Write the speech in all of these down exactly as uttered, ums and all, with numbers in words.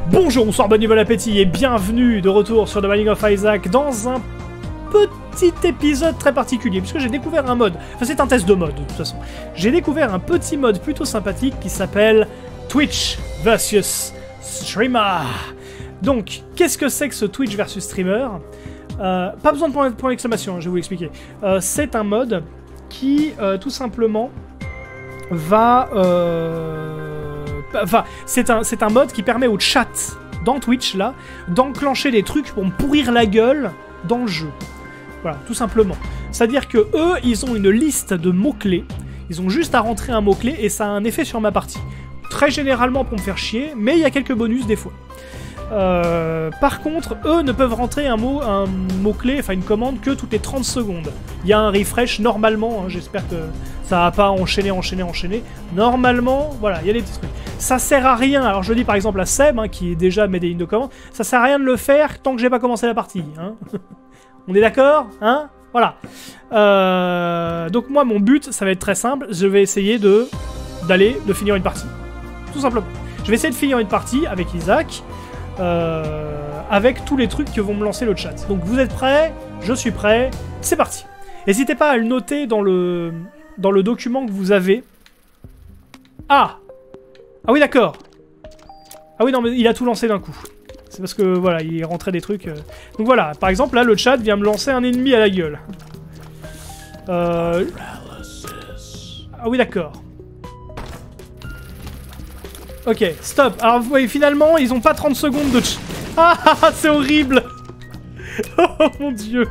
Bonjour, bonsoir, bon niveau appétit et bienvenue de retour sur The Binding of Isaac dans un petit épisode très particulier puisque j'ai découvert un mode, enfin c'est un test de mode de toute façon, j'ai découvert un petit mode plutôt sympathique qui s'appelle Twitch versus Streamer. Donc, qu'est-ce que c'est que ce Twitch versus Streamer? euh, Pas besoin de point, point d'exclamation, je vais vous l'expliquer. Euh, c'est un mode qui, euh, tout simplement, va... Euh... Enfin, c'est un, c'est un mode qui permet au chat, dans Twitch, là, d'enclencher des trucs pour me pourrir la gueule dans le jeu. Voilà, tout simplement. C'est-à-dire que eux, ils ont une liste de mots-clés, ils ont juste à rentrer un mot-clé et ça a un effet sur ma partie. Très généralement pour me faire chier, mais il y a quelques bonus des fois. Euh, par contre, eux ne peuvent rentrer un mot, un mot-clé, enfin une commande, que toutes les trente secondes. Il y a un refresh normalement, hein, j'espère que ça va pas enchaîner, enchaîner, enchaîner. Normalement, voilà, il y a des petits trucs. Ça sert à rien, alors je dis par exemple à Seb, hein, qui est déjà met des lignes de commande, ça sert à rien de le faire tant que j'ai pas commencé la partie. Hein. On est d'accord, hein? Voilà. Euh, donc moi, mon but, ça va être très simple, je vais essayer de d'aller, de finir une partie. Tout simplement. Je vais essayer de finir une partie avec Isaac, Euh, avec tous les trucs que vont me lancer le chat. Donc vous êtes prêts? Je suis prêt. C'est parti. N'hésitez pas à le noter dans le, dans le document que vous avez. Ah Ah oui, d'accord. Ah oui, non, mais il a tout lancé d'un coup. C'est parce que, voilà, il rentrait des trucs... Euh... Donc voilà, par exemple, là, le chat vient me lancer un ennemi à la gueule. Euh... Ah oui, d'accord. Ok, stop. Alors, vous voyez, finalement, ils ont pas trente secondes de... ch- Ah, c'est horrible. Oh, mon dieu.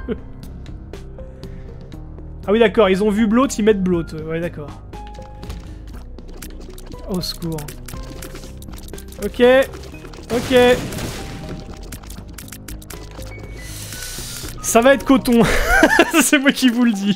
Ah oui, d'accord, ils ont vu bloat, ils mettent bloat. Ouais, d'accord. Au secours. Ok. Ok. Ça va être coton. C'est moi qui vous le dis.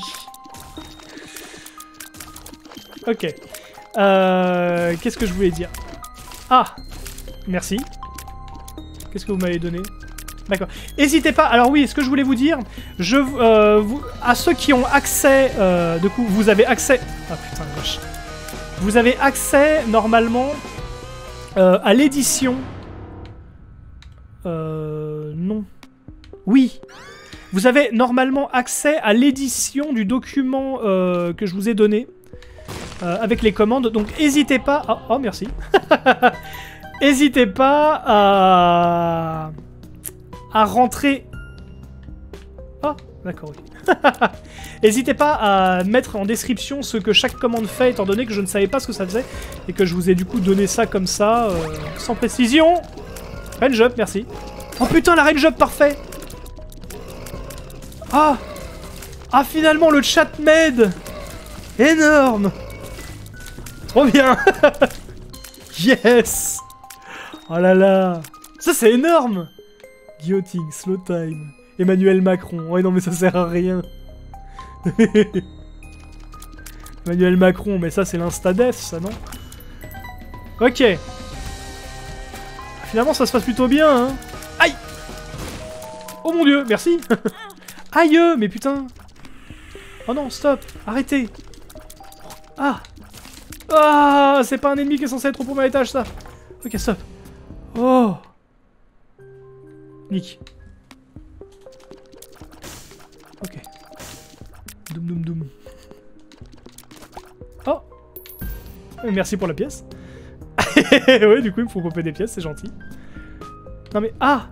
Ok. Euh... Qu'est-ce que je voulais dire? Ah, merci. Qu'est-ce que vous m'avez donné? D'accord. N'hésitez pas. Alors oui, ce que je voulais vous dire, je, euh, vous, à ceux qui ont accès, euh, du coup, vous avez accès. Ah putain, vache. Vous avez accès normalement euh, à l'édition. Euh, non. Oui. Vous avez normalement accès à l'édition du document euh, que je vous ai donné. Euh, avec les commandes, donc n'hésitez pas... Oh, oh merci. N'hésitez pas à... à rentrer... Oh, d'accord, oui. N'hésitez pas à mettre en description ce que chaque commande fait, étant donné que je ne savais pas ce que ça faisait, et que je vous ai du coup donné ça comme ça, euh, sans précision. Range up, merci. Oh putain, la range up, parfait. Ah Ah, finalement, le chat m'aide. Énorme. Trop bien. Yes. Oh là là. Ça c'est énorme. Guillotine, slow time. Emmanuel Macron. Ouais non mais ça sert à rien. Emmanuel Macron, mais ça c'est l'insta-def ça non? Ok. Finalement ça se passe plutôt bien hein. Aïe. Oh mon dieu, merci. Aïe, mais putain. Oh non, stop. Arrêtez. Ah. Ah, c'est pas un ennemi qui est censé être au premier étage, ça. Ok, stop. Oh. Nick. Ok. Doum doum doum. Oh. Merci pour la pièce. Ouais, du coup, il me faut popper des pièces, c'est gentil. Non mais... Ah.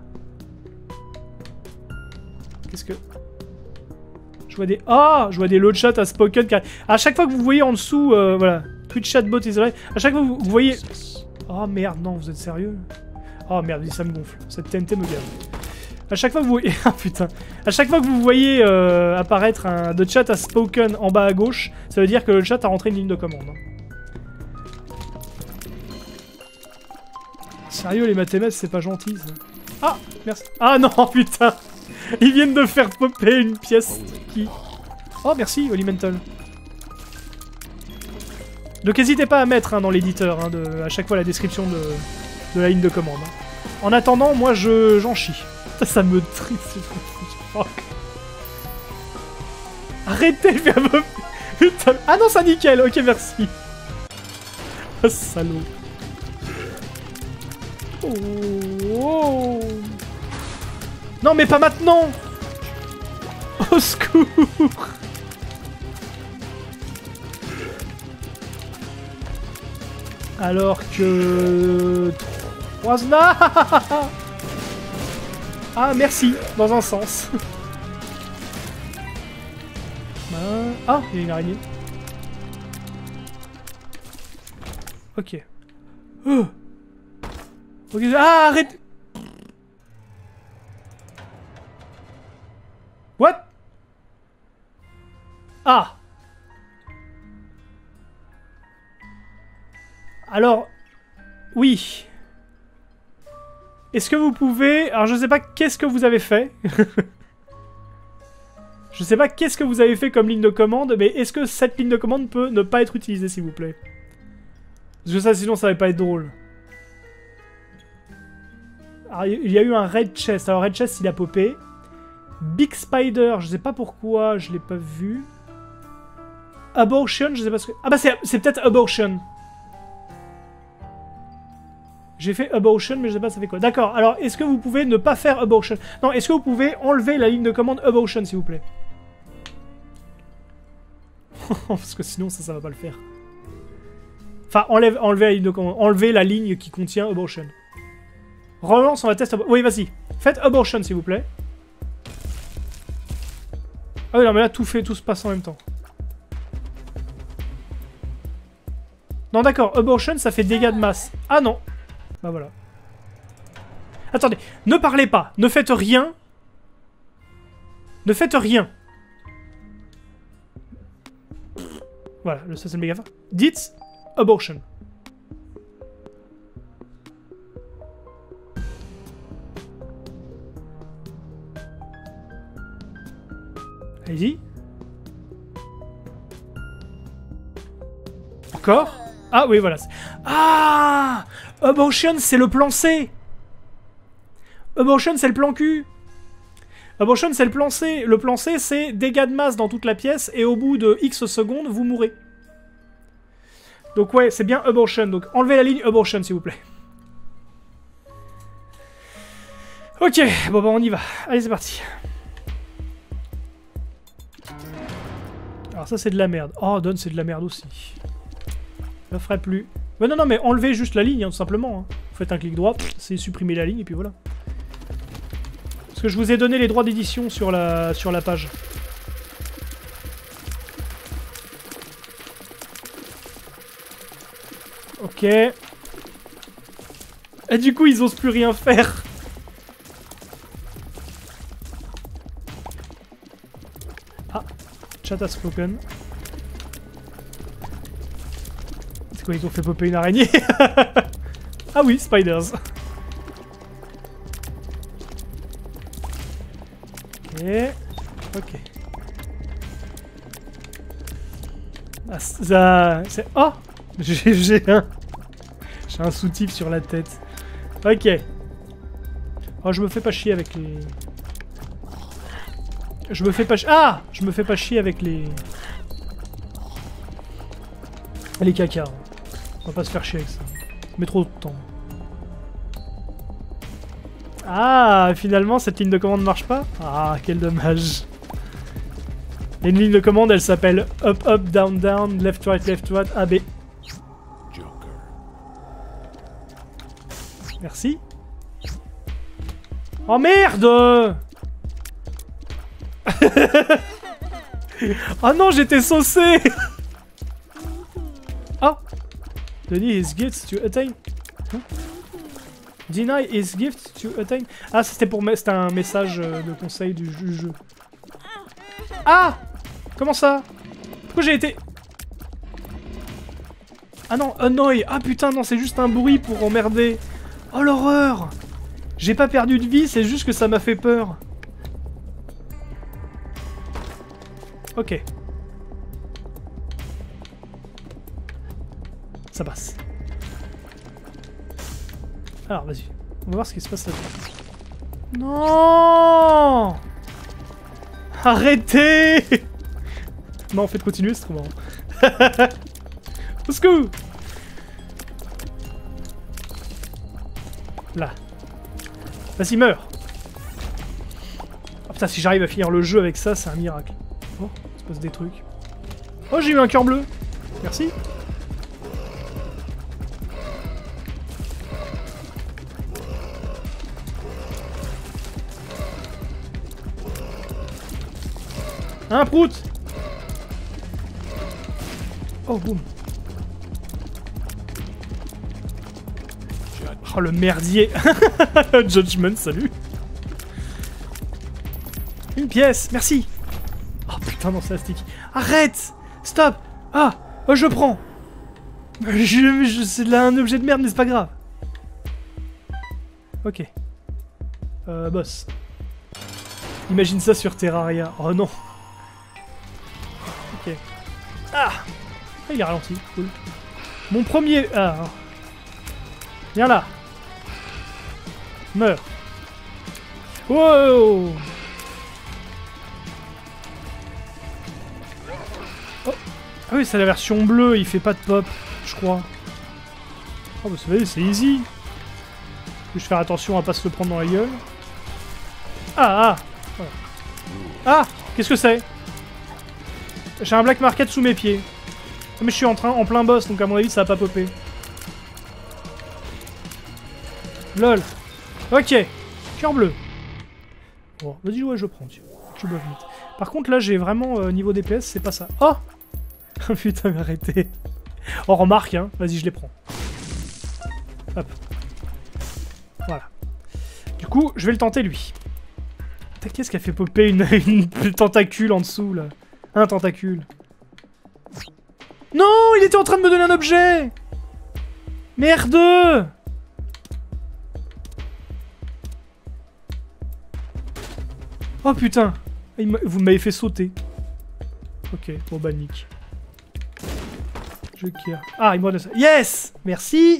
Qu'est-ce que... Je vois des... Ah, je vois des load shots à Spoken. À chaque fois que vous voyez en dessous, euh, voilà... Twitch chatbot is live. À chaque fois que vous, vous voyez... Oh merde, non, vous êtes sérieux? Oh merde, ça me gonfle. Cette T N T me gave. À chaque fois que vous voyez... Ah putain. À chaque fois que vous voyez euh, apparaître un de chat à spoken en bas à gauche, ça veut dire que le chat a rentré une ligne de commande. Hein. Sérieux, les mathématiques, c'est pas gentil, ça. Ah, merci. Ah non, putain. Ils viennent de faire popper une pièce qui... Oh, merci, Olimental. Donc n'hésitez pas à mettre hein, dans l'éditeur, hein, à chaque fois la description de, de la ligne de commande. Hein. En attendant, moi je j'en chie. Ça me triste. Arrêtez de faire vos... Putain. Ah non, ça nickel, ok merci. Oh, salaud. Oh. Non, mais pas maintenant. Au secours. Alors que... trois... Ah, merci, dans un sens. Ah, il y a une araignée. Ok. Oh. Ok. Ah, arrête. What? Ah. Alors, oui. Est-ce que vous pouvez... Alors, je sais pas qu'est-ce que vous avez fait. Je sais pas qu'est-ce que vous avez fait comme ligne de commande, mais est-ce que cette ligne de commande peut ne pas être utilisée, s'il vous plaît? Parce que ça, sinon, ça va pas être drôle. Alors, il y a eu un Red Chest. Alors, Red Chest, il a popé. Big Spider, je sais pas pourquoi, je l'ai pas vu. Abortion, je sais pas ce que... Ah bah, c'est peut-être Abortion. J'ai fait Abortion, mais je sais pas ça fait quoi. D'accord, alors, est-ce que vous pouvez ne pas faire Abortion? Non, est-ce que vous pouvez enlever la ligne de commande Abortion, s'il vous plaît? Parce que sinon, ça, ça va pas le faire. Enfin, enlève, enlevez la ligne de commande. Enlevez la ligne qui contient Abortion. Relance, on va tester... Oui, vas-y. Faites Abortion, s'il vous plaît. Ah oui, non, mais là, tout fait, tout se passe en même temps. Non, d'accord. Abortion, ça fait dégâts de masse. Ah non. Bah voilà. Attendez. Ne parlez pas. Ne faites rien. Ne faites rien. Voilà, ça c'est le méga. Dites Abortion. Allez-y. Encore? Ah oui, voilà. Ah! Abortion, c'est le plan C. Abortion, c'est le plan Q. Abortion, c'est le plan C. Le plan C, c'est dégâts de masse dans toute la pièce, et au bout de X secondes, vous mourrez. Donc ouais, c'est bien Abortion. Donc enlevez la ligne Abortion, s'il vous plaît. Ok, bon bah on y va. Allez, c'est parti. Alors ça, c'est de la merde. Oh, Don, c'est de la merde aussi. Je le ferai plus. Mais non, non, mais enlevez juste la ligne, hein, tout simplement. Hein. Vous faites un clic droit, c'est supprimer la ligne, et puis voilà. Parce que je vous ai donné les droits d'édition sur la, sur la page. Ok. Et du coup, ils osent plus rien faire. Ah, chat a spoken. C'est quoi, ils ont fait popper une araignée? Ah oui, spiders. Ok. Ok. Ah, ça... c'est... Oh! J'ai un... J'ai un soutif sur la tête. Ok. Oh, je me fais pas chier avec les... Je me fais pas chier... Ah! Je me fais pas chier avec les... Les cacas. On va pas se faire chier avec ça. Ça met trop de temps. Ah, finalement, cette ligne de commande ne marche pas? Ah, quel dommage. Et une ligne de commande, elle s'appelle up, up, down, down, left, right, left, right, A, B. Merci. Oh merde! Oh non, j'étais saucé! Oh! Deny his gifts to attain. Huh? Deny his gift to attain. Ah, c'était pour c'était un message de conseil du jeu. Ah! Comment ça? Pourquoi j'ai été... Ah non, annoy. Ah putain, non, c'est juste un bruit pour emmerder. Oh l'horreur! J'ai pas perdu de vie, c'est juste que ça m'a fait peur. Ok. Ça passe. Alors, vas-y. On va voir ce qui se passe là-dedans. Non! Arrêtez! Non, en fait, continuez, c'est trop marrant. Au secours! Là. Vas-y, meurs. Oh putain, si j'arrive à finir le jeu avec ça, c'est un miracle. Oh, il se passe des trucs. Oh, j'ai eu un cœur bleu. Merci. Un prout. Oh, boum. Oh, le merdier. Judgment, salut. Une pièce, merci. Oh putain, non, c'est un stick. Arrête. Stop. Ah, oh, je prends. Je, je, c'est là un objet de merde, mais c'est pas grave. Ok. Euh, boss. Imagine ça sur Terraria. Oh non. Ok. Ah, il est ralenti, cool. Mon premier... Ah. Viens là. Meurs. Wow. Oh. Ah oui, c'est la version bleue, il fait pas de pop, je crois. Oh bah c'est easy. Je vais faire attention à pas se le prendre dans la gueule. Ah, ah. Voilà. Ah, qu'est-ce que c'est? J'ai un black market sous mes pieds. Mais je suis en train, en plein boss, donc à mon avis ça va pas popper. Lol. Ok. Cœur bleu. Bon, vas-y, ouais, je prends, tiens. Je buff vite. Par contre, là, j'ai vraiment, euh, niveau D P S, c'est pas ça. Oh. Putain, mais arrêtez. Oh, remarque, hein. Vas-y, je les prends. Hop. Voilà. Du coup, je vais le tenter, lui. Qu'est-ce qui a fait popper une, une tentacule en dessous, là? Un tentacule. Non, il était en train de me donner un objet. Merde. Oh putain, vous m'avez fait sauter. Ok, bon bah nick. Je care. Ah, il me redonne ça. Yes. Merci.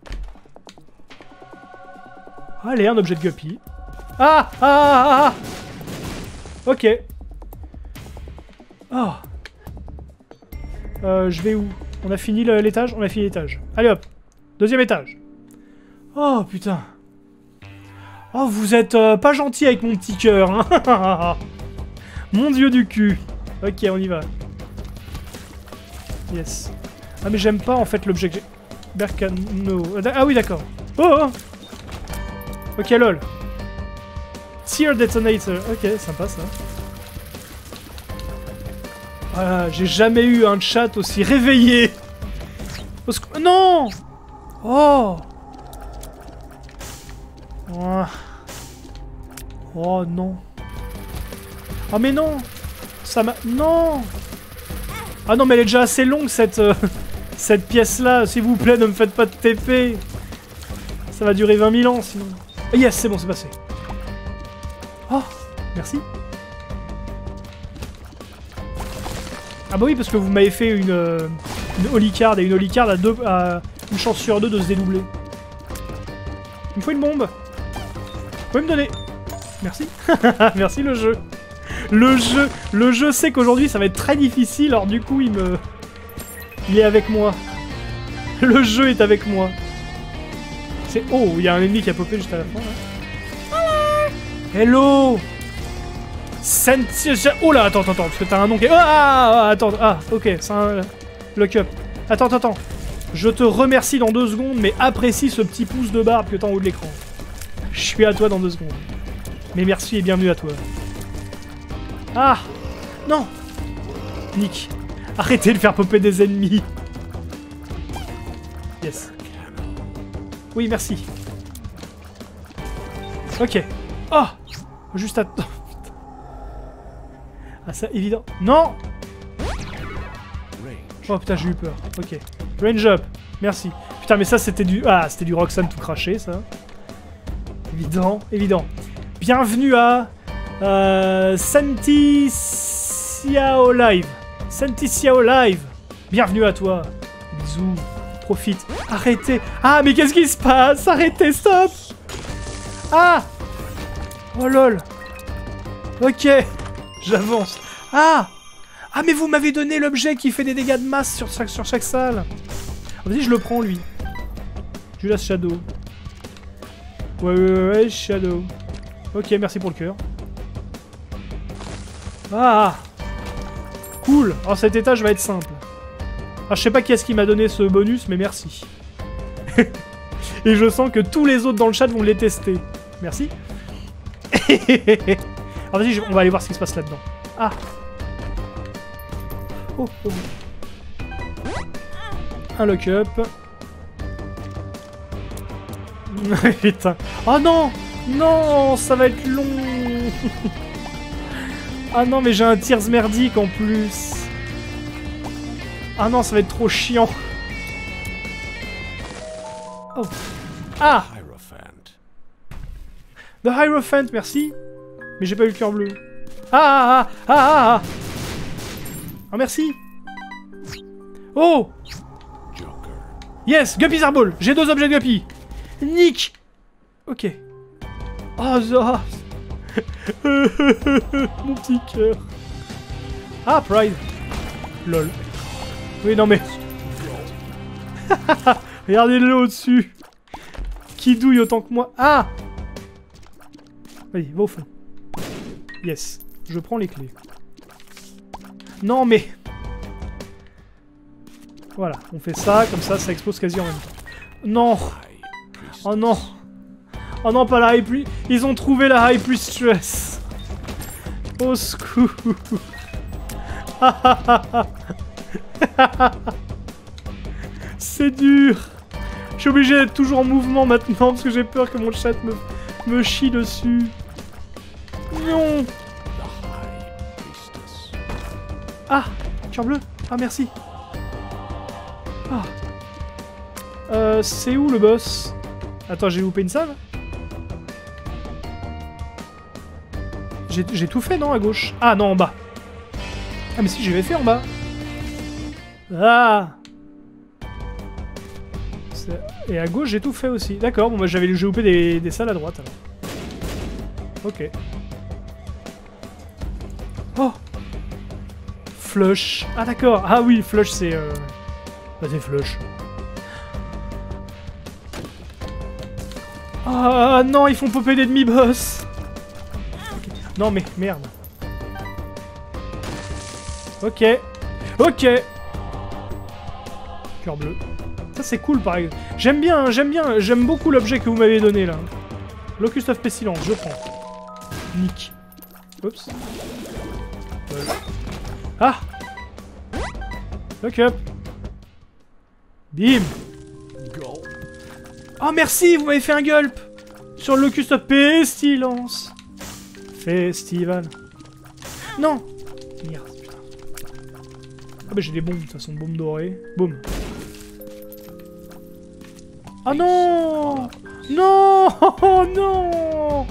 Allez, un objet de guppy. Ah, ah, ah, ah. Ok. Oh. Euh, je vais où? On a fini l'étage? On a fini l'étage. Allez hop. Deuxième étage. Oh putain. Oh, vous êtes euh, pas gentil avec mon petit cœur, hein. Mon dieu du cul. Ok, on y va. Yes. Ah, mais j'aime pas, en fait, l'objet que j'ai... Berkano... Ah oui, d'accord. Oh, oh. Ok, lol. Tear Detonator. Ok, sympa, ça. Voilà, j'ai jamais eu un chat aussi réveillé. Non. Oh. Oh. Oh non. Oh mais non. Ça m'a... Non. Ah non mais elle est déjà assez longue cette... Euh, cette pièce là. S'il vous plaît ne me faites pas de T P. Ça va durer vingt mille ans sinon. Oh, yes c'est bon c'est passé. Oh merci. Ah bah oui parce que vous m'avez fait une... Euh, une holy card et une holy card à, deux, à une chance sur deux de se dédoubler. Il me faut une bombe. Vous pouvez me donner. Merci. Merci le jeu. Le jeu, le jeu sait qu'aujourd'hui ça va être très difficile, alors du coup il me... Il est avec moi. Le jeu est avec moi. C'est... Oh, il y a un ennemi qui a popé juste à la fin. Là. Hello. Senti... Oh là, attends, attends, attends, parce que t'as un nom qui est... Ah, attends, ah, ok, c'est un... Lock up. Attends, attends, attends. Je te remercie dans deux secondes, mais apprécie ce petit pouce de barbe que t'as en haut de l'écran. Je suis à toi dans deux secondes. Mais merci et bienvenue à toi. Ah. Non. Nick. Arrêtez de faire popper des ennemis. Yes. Oui, merci. Ok. Oh. Juste à... Ah, ça, évident. Non. Oh putain, j'ai eu peur. Ok. Range up. Merci. Putain, mais ça, c'était du... Ah, c'était du Roxanne tout craché, ça. Évident, évident. Bienvenue à... Euh... Senti Xiao Live. Senti Xiao Live. Bienvenue à toi. Bisous. Profite. Arrêtez. Ah, mais qu'est-ce qui se passe? Arrêtez, stop. Ah. Oh lol. Ok. J'avance. Ah. Ah, mais vous m'avez donné l'objet qui fait des dégâts de masse sur chaque, sur chaque salle. Vas-y, je le prends, lui. Judas Shadow. Ouais, ouais, ouais, ouais, Shadow. Ok, merci pour le cœur. Ah! Cool! Alors cet étage va être simple. Alors je sais pas qui est-ce qui m'a donné ce bonus, mais merci. Et je sens que tous les autres dans le chat vont les tester. Merci. Alors vas-y, on va aller voir ce qui se passe là-dedans. Ah! Oh, oh. Un lock-up. Putain. Oh non! Non! Ça va être long! Ah non, mais j'ai un Tears merdique en plus. Ah non, ça va être trop chiant. Oh. Ah! The Hierophant, merci. Mais j'ai pas eu le cœur bleu. Ah ah ah ah ah ah! Oh, merci. Oh! Yes! Guppy's Airball! J'ai deux objets de Guppy! Nick! Ok. Oh, ça... Mon petit cœur. Ah, Pride. Lol. Oui, non mais... Regardez-le au-dessus. Qui douille autant que moi. Ah! Vas-y, va au fond. Yes. Je prends les clés. Non, mais... Voilà, on fait ça, comme ça, ça explose quasi en même temps. Non! Oh non! Oh non, pas la High Priest... Ils ont trouvé la High Priestess! Au secours! C'est dur! Je suis obligé d'être toujours en mouvement maintenant parce que j'ai peur que mon chat me, me chie dessus. Non! Ah! Cœur bleu! Ah, merci! Ah! Euh, c'est où le boss? Attends, j'ai loupé une salle? J'ai tout fait, non, à gauche? Ah, non, en bas. Ah, mais si, j'avais fait en bas. Ah! Et à gauche, j'ai tout fait aussi. D'accord, bon, bah, j'avais loupé des, des salles à droite, alors. Ok. Oh! Flush. Ah, d'accord. Ah oui, flush, c'est... Euh... Bah, c'est flush. Ah non, ils font popper des demi-boss. Okay. Non mais merde. Ok. Ok. Cœur bleu. Ça c'est cool par exemple. J'aime bien, j'aime bien, j'aime beaucoup l'objet que vous m'avez donné là. Locust of Pestilence, je prends. Nick. Oups. Voilà. Ah. Lock up. Bim. Oh merci, vous m'avez fait un gulp sur le Locust of Pestilence. Festival. Non. Merde, putain. Ah bah j'ai des bombes, de toute façon, bombes dorées. Boum. Ah non. Non. Oh non.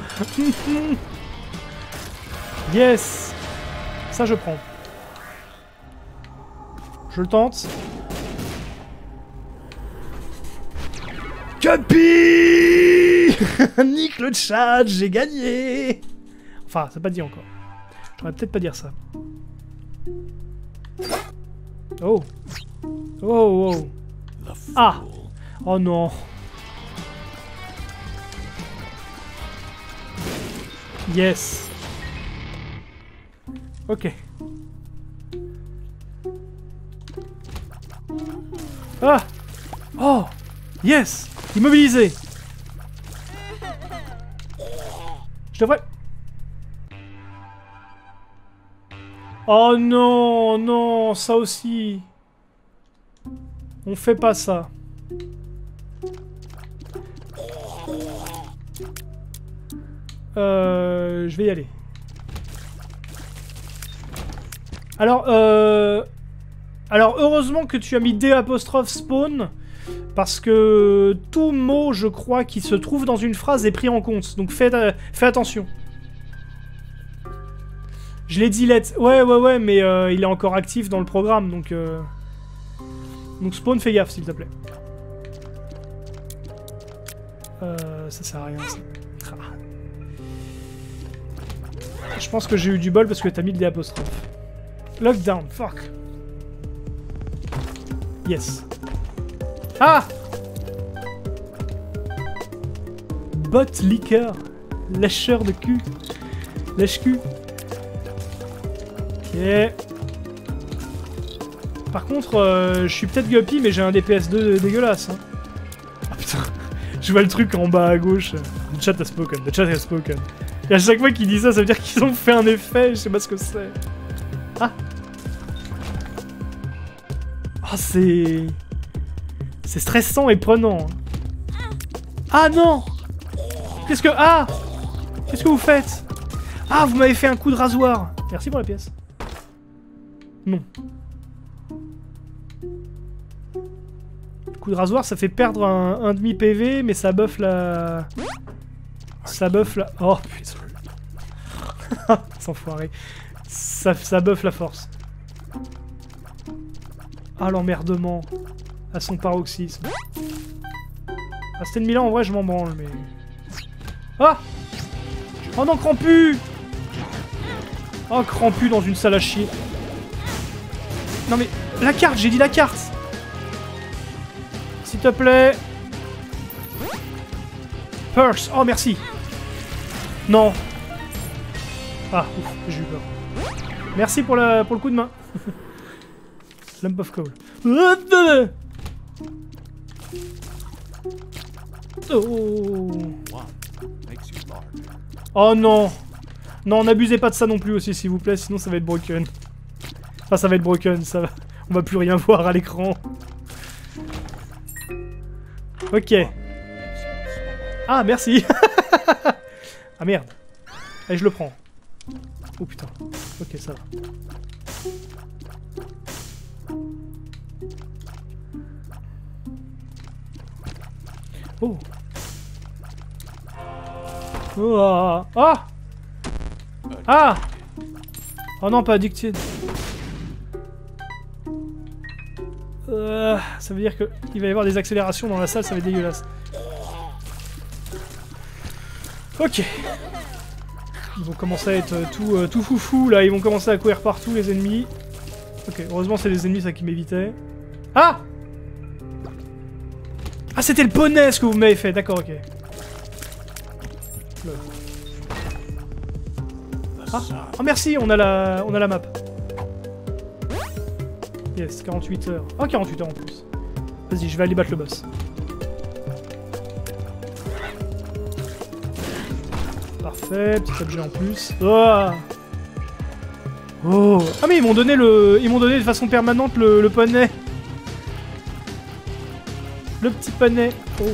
Yes. Ça je prends. Je le tente. Guppy. Nique le chat, j'ai gagné. Enfin, c'est pas dit encore. J'aurais peut-être pas dire ça. Oh. Oh, oh. Ah. Oh non. Yes. Ok. Ah. Oh. Yes. Immobilisé. Je devrais... Oh non, non, ça aussi. On fait pas ça. Euh, je vais y aller. Alors, euh... Alors, heureusement que tu as mis D apostrophe spawn, parce que tout mot, je crois, qui se trouve dans une phrase est pris en compte. Donc fais, euh, fais attention. Je l'ai dit let. Ouais, ouais, ouais, mais euh, il est encore actif dans le programme, donc... Euh... Donc spawn, fais gaffe, s'il te plaît. Euh, ça sert à rien, ça. Ah. Je pense que j'ai eu du bol parce que t'as mis le D apostrophe. Lockdown, fuck. Yes. Ah! Bot liqueur. Lâcheur de cul. Lâche-cul. Ok. Par contre, euh, je suis peut-être Guppy, mais j'ai un D P S deux dégueulasse. Hein. Ah putain, je vois le truc en bas à gauche. The chat has spoken, the chat has spoken. Et à chaque fois qu'il dit ça, ça veut dire qu'ils ont fait un effet, je sais pas ce que c'est. Ah. Ah, c'est... C'est stressant et prenant. Ah non. Qu'est-ce que... Ah. Qu'est-ce que vous faites? Ah, vous m'avez fait un coup de rasoir. Merci pour la pièce. Non. Coup de rasoir, ça fait perdre un, un demi P V, mais ça buff la... Ça buff la... Oh putain. Sans foirer. Ça, ça buff la force. Ah l'emmerdement. À son paroxysme. Ah cet ennemi-là, en vrai, je m'en branle, mais... Ah. Oh non, Crampu. Oh, Crampu dans une salle à chier. Non mais... La carte, j'ai dit la carte. S'il te plaît. Purse. Oh, merci. Non. Ah, ouf, j'ai eu peur. Merci pour, la, pour le coup de main. Lump of coal. Oh. Oh non. Non, n'abusez pas de ça non plus aussi, s'il vous plaît, sinon ça va être broken. Enfin, ça va être broken, ça va... On va plus rien voir à l'écran. Ok. Ah, merci. Ah merde. Allez, je le prends. Oh putain. Ok, ça va. Oh. Oh. Ah. Ah. Ah. Oh non, pas addicted. Euh, ça veut dire qu'il va y avoir des accélérations dans la salle, ça va être dégueulasse. Ok. Ils vont commencer à être tout, euh, tout foufou là, ils vont commencer à courir partout les ennemis. Ok, heureusement c'est les ennemis ça qui m'évitait. Ah. Ah c'était le poney ce que vous m'avez fait, d'accord, ok. Ah. Oh merci, on a la, on a la map. Yes, quarante-huit heures. Oh, quarante-huit heures en plus. Vas-y, je vais aller battre le boss. Parfait, petit objet en plus. Oh, oh. Ah mais ils m'ont donné le, ils m'ont donné de façon permanente le, le poney. Le petit poney. Oh.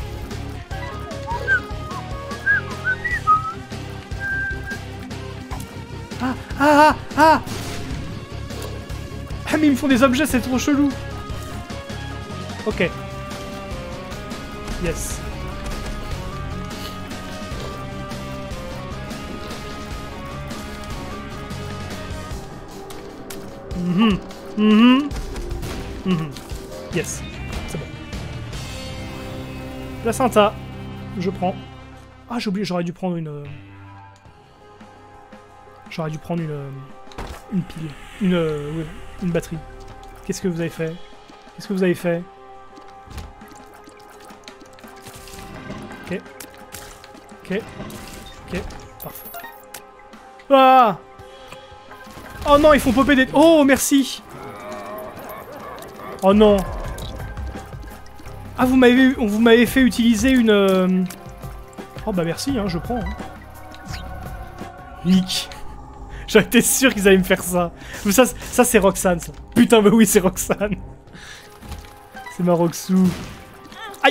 Ah ah ah ah. Ah mais ils me font des objets, c'est trop chelou. Ok. Yes. Mhm. Mhm. Mhm. Yes. C'est bon. Placenta. Je prends. Ah j'ai oublié, j'aurais dû prendre une... J'aurais dû prendre une... Une pile. Une... Euh, oui. Une batterie. Qu'est-ce que vous avez fait? Qu'est-ce que vous avez fait? Ok. Ok. Ok. Parfait. Ah! Oh non, ils font popper des... Oh, merci! Oh non! Ah, vous m'avez vous m'avez fait utiliser une... Euh... Oh bah merci, hein, je prends. Hein. Nick. J'aurais été sûr qu'ils allaient me faire ça. Mais ça, ça c'est Roxane, ça. Putain, mais oui, c'est Roxane. C'est ma Roxou. Aïe.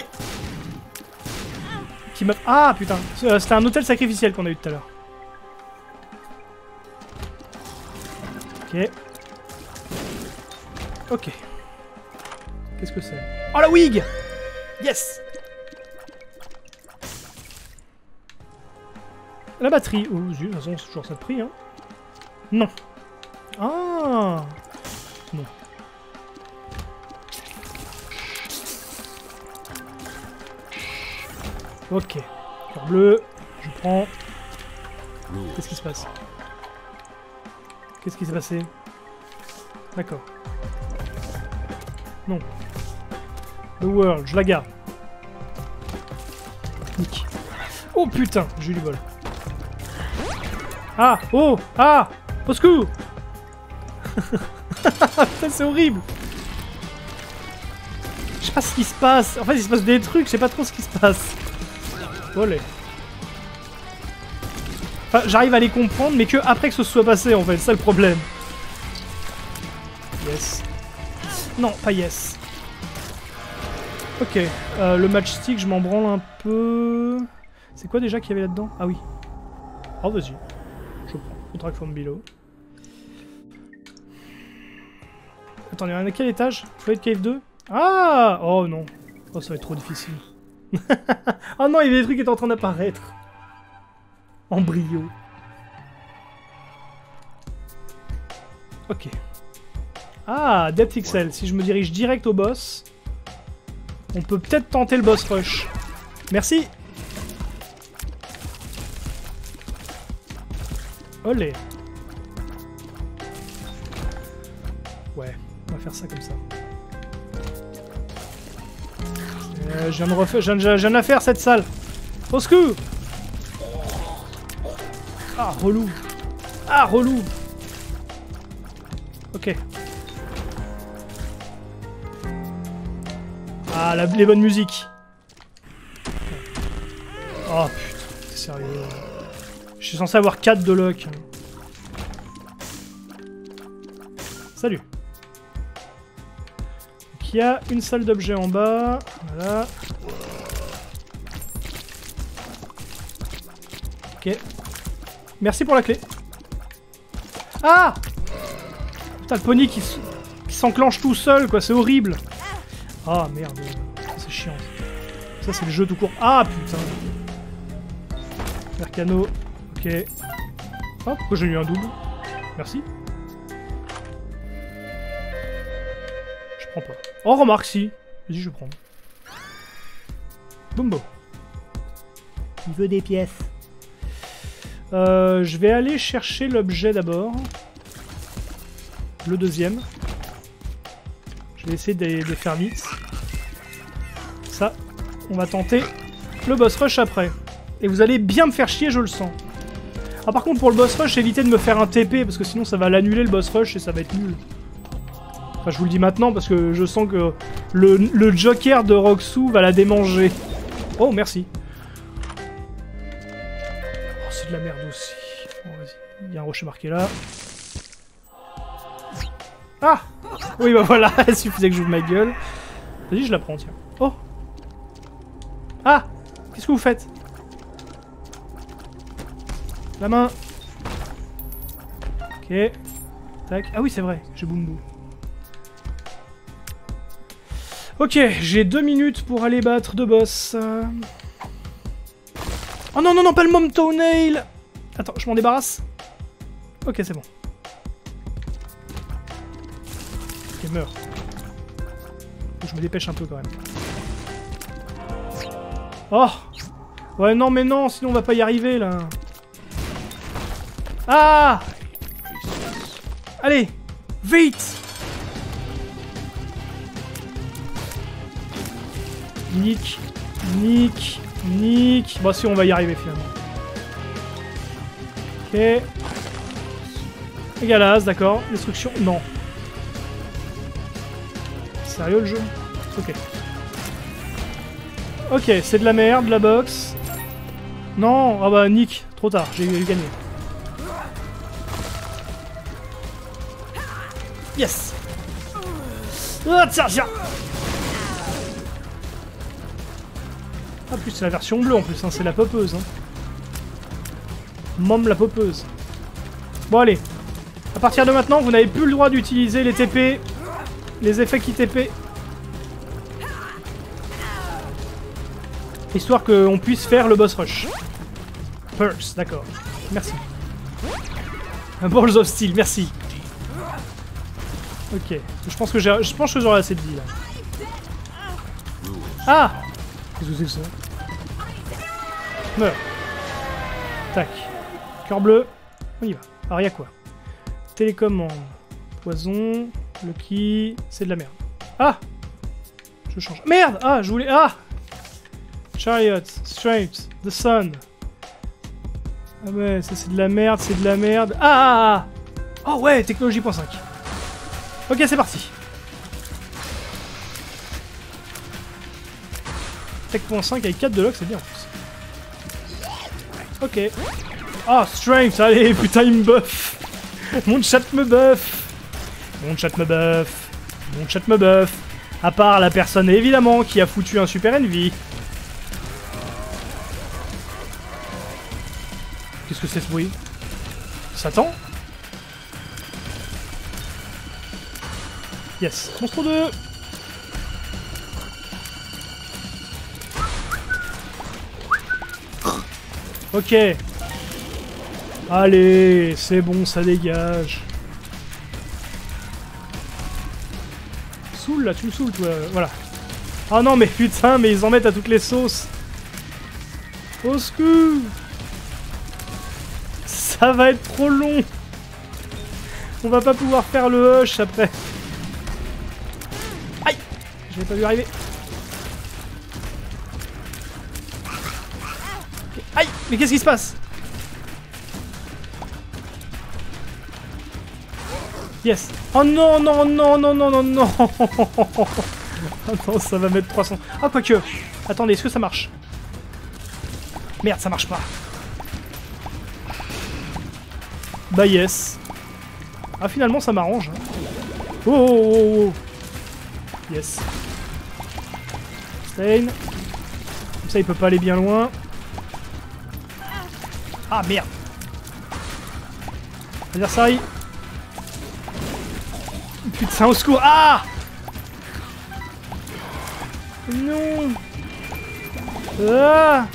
Qui m'a... Ah, putain. C'était un hôtel sacrificiel qu'on a eu tout à l'heure. Ok. Ok. Qu'est-ce que c'est? Oh, la wig! Yes! La batterie. Oh, zut, de toute façon, c'est toujours ça de prix, hein. Non. Ah. Non. Ok. Cœur bleu. Je prends. Qu'est-ce qui se passe? Qu'est-ce qui s'est passé? D'accord. Non. The World, je la garde. Nick. Oh putain, j'ai eu du bol. Ah, oh, ah, au secours. Putain, c'est horrible. Je sais pas ce qui se passe. En fait, il se passe des trucs, je sais pas trop ce qui se passe. Olé. Enfin, j'arrive à les comprendre, mais que après que ce soit passé, en fait, c'est ça le problème. Yes. Non, pas yes. Ok, euh, le matchstick, je m'en branle un peu. C'est quoi déjà qu'il y avait là-dedans? Ah oui. Oh, vas-y. Je prends. Contract from below. Attendez, on est à quel étage? Fluid Cave deux? Ah! Oh non. Oh, ça va être trop difficile. Ah non, il y avait des trucs qui étaient en train d'apparaître. En brio. Ok. Ah, Depth X L. Si je me dirige direct au boss, on peut peut-être tenter le boss rush. Merci. Olé. Ouais, on va faire ça comme ça. Euh, je viens de refaire, je viens, je viens de la faire cette salle. Au secours. Ah, relou. Ah, relou. Ok. Ah, la, les bonnes musiques. Oh putain, c'est sérieux. Je suis censé avoir quatre de luck. Salut. Donc, il y a une salle d'objets en bas. Voilà. Ok. Merci pour la clé. Ah! Putain, le pony qui s'enclenche tout seul, quoi, c'est horrible. Ah, merde. C'est chiant. Ça, c'est le jeu tout court. Ah, putain. Mercano. Ok. Ah, pourquoi j'ai eu un double? Merci. Je prends pas. Oh, remarque, si. Vas-y, je prends. Bumbo. Il veut des pièces. Euh, je vais aller chercher l'objet d'abord. Le deuxième. Je vais essayer de les faire vite. Ça, on va tenter le boss rush après. Et vous allez bien me faire chier, je le sens. Ah, par contre, pour le boss rush, évitez de me faire un T P, parce que sinon ça va l'annuler le boss rush et ça va être nul. Enfin, je vous le dis maintenant, parce que je sens que le, le Joker de Roxu va la démanger. Oh, merci. Oh, c'est de la merde aussi. Bon, vas-y. Il y a un rocher marqué là. Ah! Oui, bah voilà, il suffisait que j'ouvre ma gueule. Vas-y, je la prends, tiens. Oh! Ah! Qu'est-ce que vous faites? La main! Ok. Tac. Ah oui, c'est vrai, j'ai Boombo. Ok, j'ai deux minutes pour aller battre deux boss. Oh non, non, non, pas le Mom Toenail! Attends, je m'en débarrasse. Ok, c'est bon. Ok, meurs. Je me dépêche un peu quand même. Oh! Ouais, non, mais non, sinon on va pas y arriver là. Ah! Allez! Vite! Nick, nick, nick. Bon, si, on va y arriver finalement. Ok. Égalaz, d'accord. Destruction, non. Sérieux le jeu? Ok. Ok, c'est de la merde, la box. Non, ah bah nick, trop tard, j'ai gagné. Yes! Ah, tiens, tiens! Ah, plus c'est la version bleue en plus, hein, c'est la popeuse. Hein. Mom la popeuse. Bon, allez. À partir de maintenant, vous n'avez plus le droit d'utiliser les T P. Les effets qui T P. Histoire qu'on puisse faire le boss rush. Purse, d'accord. Merci. Un Balls of Steel, merci. Ok. Je pense que j'ai, je pense que j'aurai assez de vie là. Ah! Qu'est-ce que c'est que ça? Meurs. Tac. Cœur bleu. On y va. Alors, y'a quoi? Télécommande. Poison. Lucky. C'est de la merde. Ah! Je change. Merde! Ah, je voulais... Ah! Chariot, Strength, The Sun. Ah ouais, ça c'est de la merde, c'est de la merde. Ah, ah, ah. Oh ouais, technologie point cinq. Ok, c'est parti. Tech point cinq avec quatre de lock, c'est bien en plus. Ok. Ah, Strength, allez, putain, il me buff. Mon chat me buff. Mon chat me buff. Mon chat me buff. À part la personne, évidemment, qui a foutu un super Envy. Qu'est-ce que c'est ce bruit? Satan? Yes. Monstre deux. Ok. Allez, c'est bon, ça dégage. Saoule là, tu me saoules toi, voilà. Ah non mais putain, mais ils en mettent à toutes les sauces. Au secours. Ça va être trop long. On va pas pouvoir faire le hush après. Aïe. J'avais pas vu arriver. Okay. Aïe. Mais qu'est-ce qui se passe? Yes. Oh non, non, non, non, non, non, non. Oh non, ça va mettre trois cents. Ah, quoique. Attendez, est-ce que ça marche? Merde, ça marche pas. Bah yes. Ah, finalement, ça m'arrange. Oh, oh, oh, oh. Yes. Stain. Comme ça, il peut pas aller bien loin. Ah, merde. Adversaire. Putain, au secours. Ah! Non. Ah!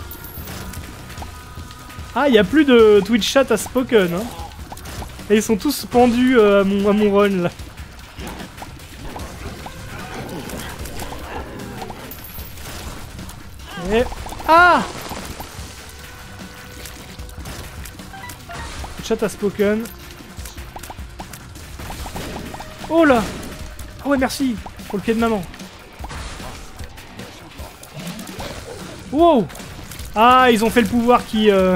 Ah, il n'y a plus de Twitch chat à Spoken. Hein. Et ils sont tous pendus euh, à, mon, à mon run, là. Et... Ah! Chat à Spoken. Oh là! Ah ouais, merci pour le pied de maman. Wow! Ah, ils ont fait le pouvoir qui... Euh...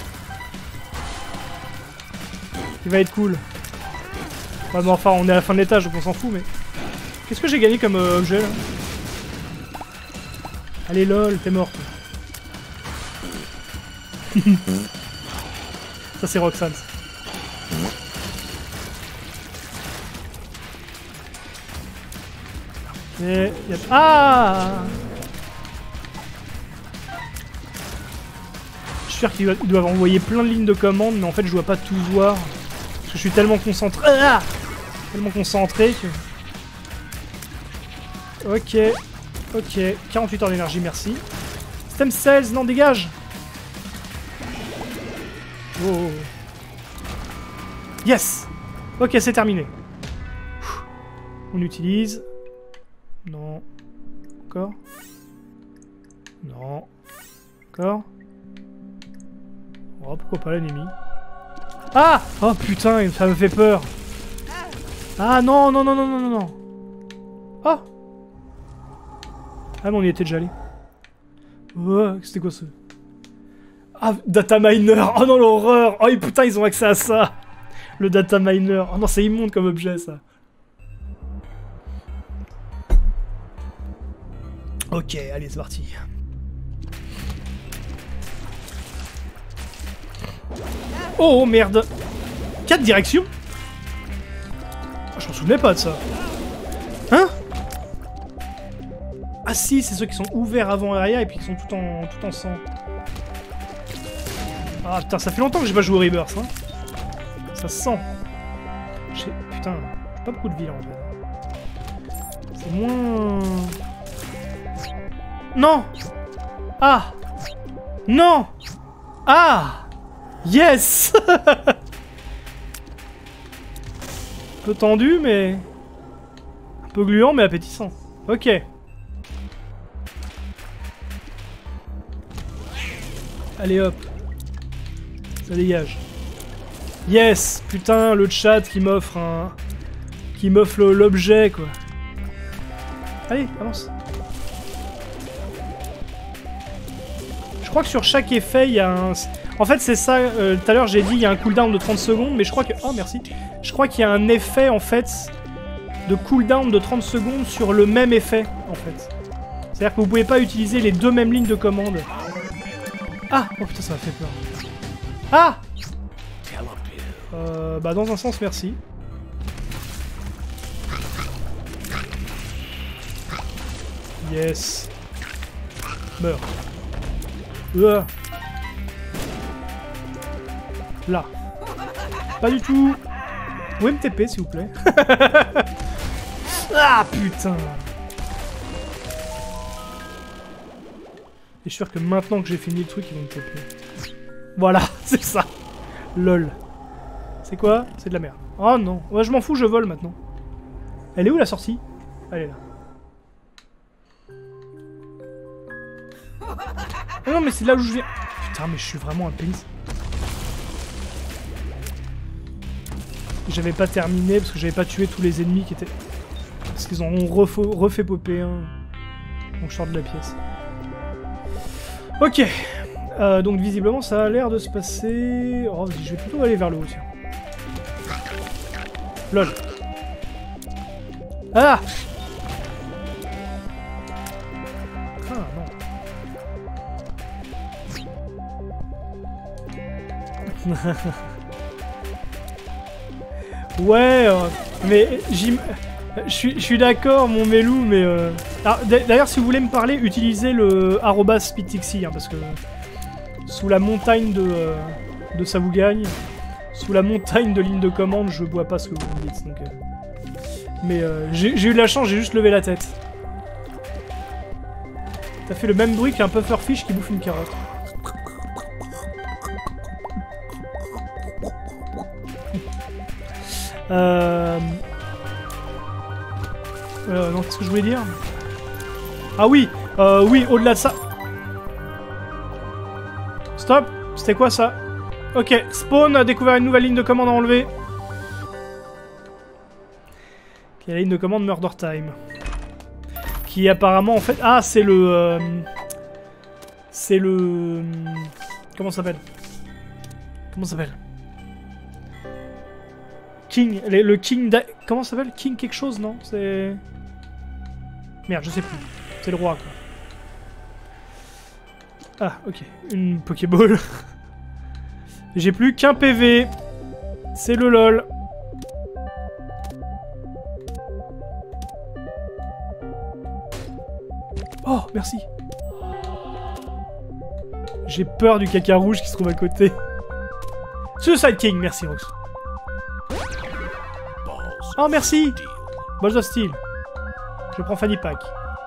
qui va être cool. Ouais, mais enfin, on est à la fin de l'étage, donc on s'en fout, mais... Qu'est-ce que j'ai gagné comme euh, objet, là? Allez, lol, t'es mort. Ça, c'est Roxanne. Et... Ah! Je suis sûr qu'ils doivent envoyer plein de lignes de commande, mais en fait je dois pas tout voir. Parce que je suis tellement concentré. Ah, tellement concentré que... Ok. Ok. quarante-huit heures d'énergie, merci. Stem Cells, non, dégage. Oh. Yes. Ok, c'est terminé. On utilise... Non. Encore. Non. Encore. Oh, pourquoi pas l'ennemi? Ah! Oh putain, ça me fait peur. Ah non, non, non, non, non, non, non. Oh! Ah mais on y était déjà allé. Oh, c'était quoi ça? Ah, data miner! Oh non, l'horreur! Oh putain, ils ont accès à ça! Le data miner! Oh non, c'est immonde comme objet, ça. Ok, allez, c'est parti. Oh merde! quatre directions? Oh, je m'en souvenais pas de ça. Hein? Ah si, c'est ceux qui sont ouverts avant et arrière et puis qui sont tout en tout en sang. Ah putain, ça fait longtemps que j'ai pas joué au Rebirth, hein. Ça se sent. J'ai... Putain, j'ai pas beaucoup de vie là en fait. C'est moins... Non! Ah! Non! Ah! Yes! Un peu tendu, mais... un peu gluant, mais appétissant. Ok. Allez hop. Ça dégage. Yes! Putain, le chat qui m'offre un... qui m'offre l'objet, quoi. Allez, avance. crois que sur chaque effet, il y a un... En fait, c'est ça, euh, tout à l'heure j'ai dit il y a un cooldown de trente secondes, mais je crois que... Oh, merci. Je crois qu'il y a un effet, en fait, de cooldown de trente secondes sur le même effet, en fait. C'est-à-dire que vous pouvez pas utiliser les deux mêmes lignes de commande. Ah! Oh putain, ça m'a fait peur. Ah! Euh, bah dans un sens, merci. Yes. Meurs. Euh. Là. Pas du tout. Vous pouvez me T P, s'il vous plaît. Ah, putain. Et je suis sûr que maintenant que j'ai fini le truc, ils vont me T P. Voilà, c'est ça. Lol. C'est quoi? C'est de la merde. Oh non. Ouais, je m'en fous, je vole maintenant. Elle est où la sortie? Elle est là. Oh non, mais c'est là où je viens. Putain, mais je suis vraiment un pénis. J'avais pas terminé parce que j'avais pas tué tous les ennemis qui étaient... Parce qu'ils ont refait, refait popper un... Donc je sors de la pièce. Ok. Euh, donc visiblement ça a l'air de se passer... Oh, je vais plutôt aller vers le haut, tiens. Lol. Ah! Ah, non. Ouais, euh, mais j'y... Je suis, je suis d'accord, mon Melou, mais... Euh... D'ailleurs, si vous voulez me parler, utilisez le arobase speedtixi, hein, parce que... Sous la montagne de... Euh, de ça vous gagne, sous la montagne de lignes de commande, je vois pas ce que vous me dites, donc... Euh... Mais euh, j'ai eu de la chance, j'ai juste levé la tête. T'as fait le même bruit qu'un pufferfish qui bouffe une carotte. Euh... Euh, non, qu'est-ce que je voulais dire? Ah oui, euh, oui, au-delà de ça... Stop! C'était quoi ça? Ok, Spawn a découvert une nouvelle ligne de commande à enlever. Qui est la ligne de commande Murder Time. Qui apparemment, en fait... Ah, c'est le... Euh... C'est le... Comment ça s'appelle? Comment ça s'appelle? King, le, le King... Comment ça s'appelle? King quelque chose, non? C'est... Merde, je sais plus. C'est le roi, quoi. Ah, ok. Une Pokéball. J'ai plus qu'un P V. C'est le LOL. Oh, merci. J'ai peur du caca rouge qui se trouve à côté. Suicide King, merci Rox. Oh, merci. Balls of Steel. Je prends Fanny Pack.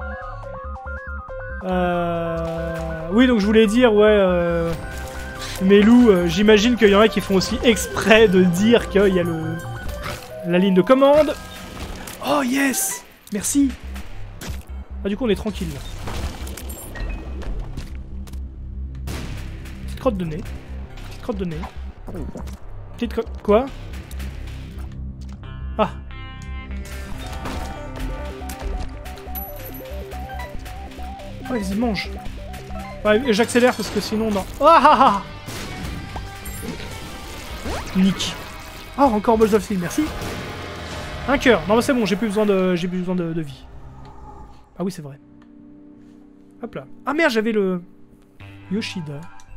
Euh... Oui, donc je voulais dire, ouais... Euh... Melou, euh, j'imagine qu'il y en a qui font aussi exprès de dire qu'il y a le... la ligne de commande. Oh, yes. Merci. Ah, du coup, on est tranquille, là. Petite crotte de nez. Petite crotte de nez. Petite crotte... Quoi? Ah. Oh, ils y mangent. Ouais, j'accélère parce que sinon, non. Ah ah ah. Nick. Oh, encore Balls of Steel, merci. Un cœur. Non, bah c'est bon, j'ai plus besoin de, j'ai plus besoin de, de vie. Ah oui, c'est vrai. Hop là. Ah merde, j'avais le Yoshida.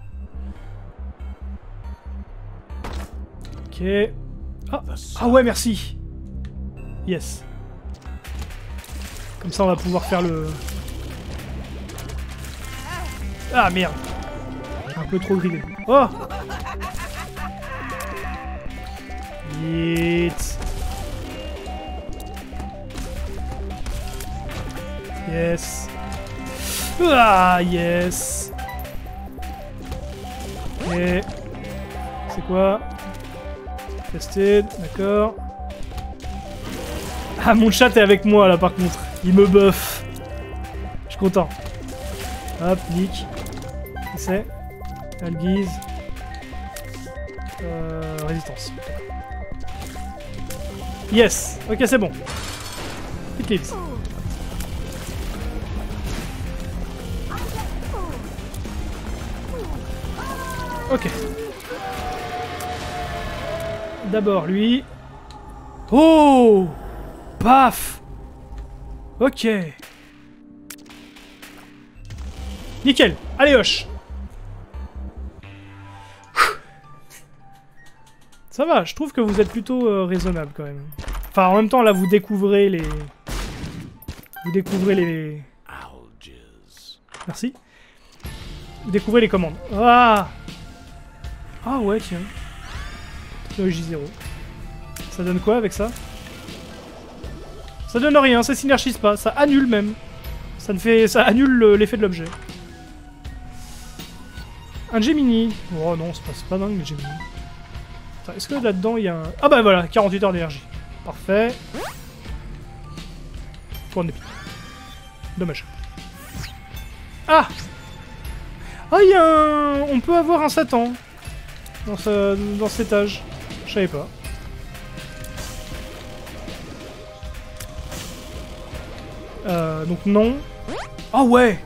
Ok. Ah, ah ouais, merci. Yes. Comme ça, on va pouvoir faire le... Ah merde. Un peu trop grillé. Oh. Vite. Yes. Ah yes. Ok. C'est quoi? Tested, d'accord. Ah, mon chat est avec moi là par contre. Il me buff. Je suis content. Hop, nick. C'est Alguise. Euh, résistance. Yes. Ok, c'est bon. Hit kills. Ok. D'abord lui. Oh! Paf! Ok. Nickel. Allez, hoche. Ça va, je trouve que vous êtes plutôt euh, raisonnable quand même. Enfin, en même temps, là, vous découvrez les... Vous découvrez les... Merci. Vous découvrez les commandes. Ah! Ah ouais, tiens. Technologie zéro. Ça donne quoi avec ça? Ça donne rien, ça synergise pas, ça annule même. Ça ne fait... ça annule l'effet de l'objet. Un Gemini. Oh non, c'est pas, pas dingue le Gemini. Est-ce que là-dedans il y a un... Ah bah voilà, quarante-huit heures d'énergie. Parfait. Point d'épée. Dommage. Ah! Ah, il y a un... On peut avoir un Satan. Dans, ce... dans cet étage. Je savais pas. Euh, donc non. Ah ouais!